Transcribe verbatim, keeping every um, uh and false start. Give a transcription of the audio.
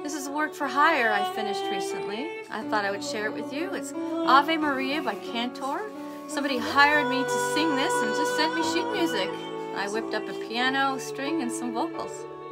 This is a work for hire I finished recently. I thought I would share it with you. It's Ave Maria by Kantor. Somebody hired me to sing this and just sent me sheet music. I whipped up a piano, string, and some vocals.